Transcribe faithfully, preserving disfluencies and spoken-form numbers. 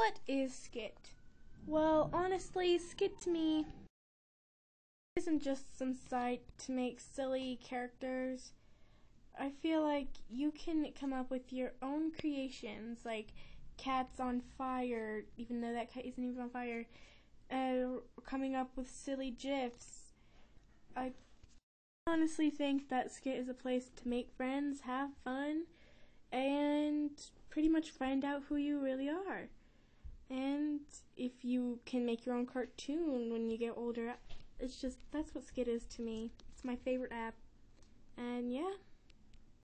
What is Skit? Well, honestly, Skit to me isn't just some site to make silly characters. I feel like you can come up with your own creations, like cats on fire, even though that cat isn't even on fire, uh, coming up with silly gifs. I honestly think that Skit is a place to make friends, have fun, and pretty much find out who you really are. And if you can make your own cartoon when you get older, it's just, that's what Skit is to me. It's my favorite app. And yeah.